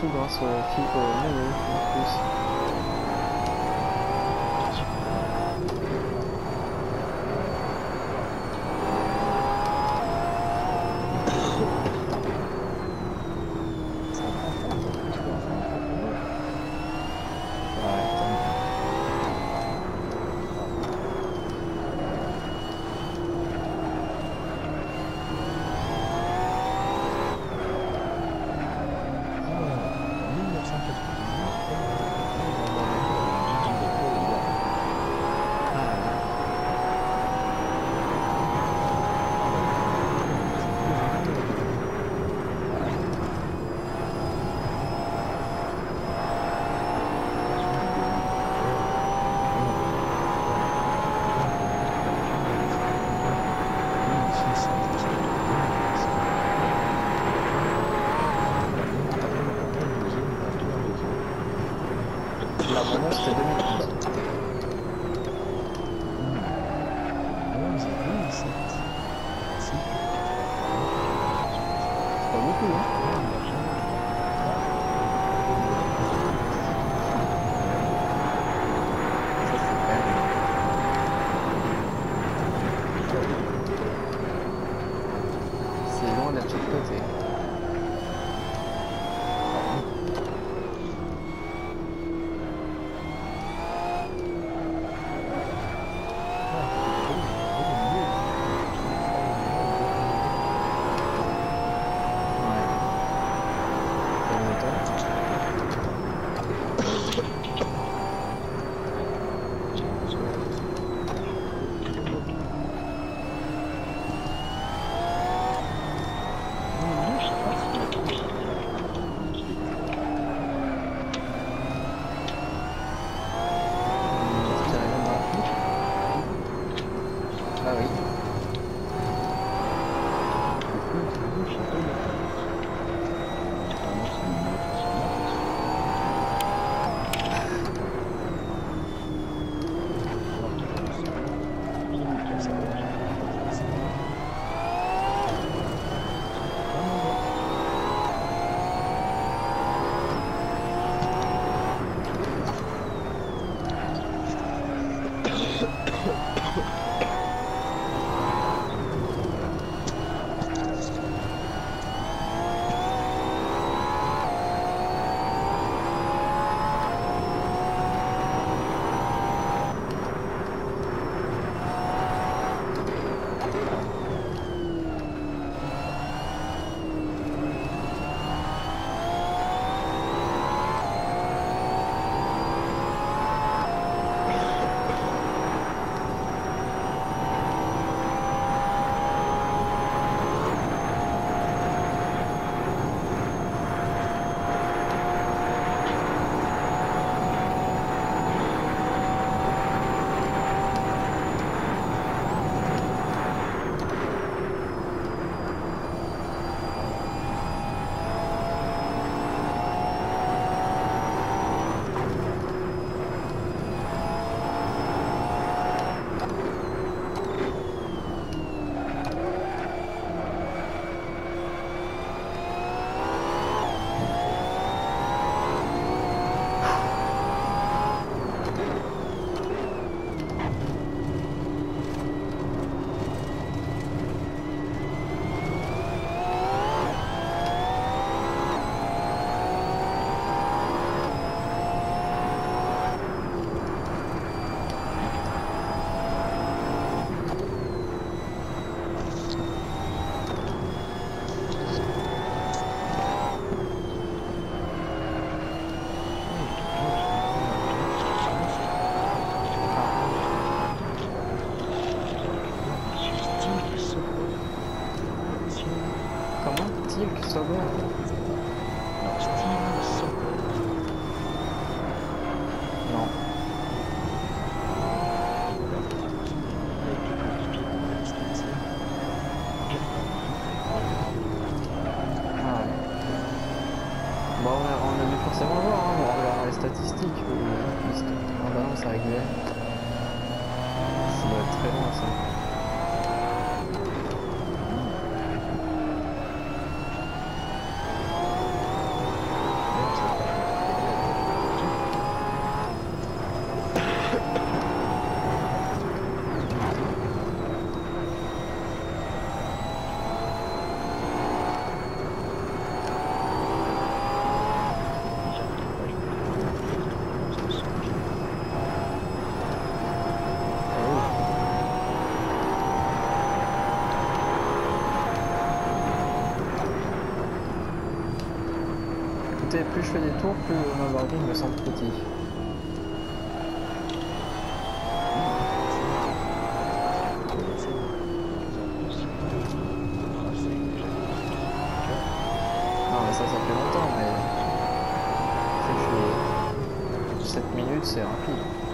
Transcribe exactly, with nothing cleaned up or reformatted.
surtout grâce au film au Nano en plus. La moyenne c'était deux mille onze. C'est pas beaucoup, hein. Ça c'est clair. C'est loin d'être côté. Ah oui. Silk Sober. Non, Steve Sober. Non. Ah ouais. Bon, on a, on a dû forcément voir, hein, en regardant les statistiques, ou en balance à régler. Ça doit être très loin ça. Même ça fais, plus je fais des tours, plus ma barrière me semble petit. Non mais ça, ça fait longtemps, mais... Je fais sept minutes, c'est rapide.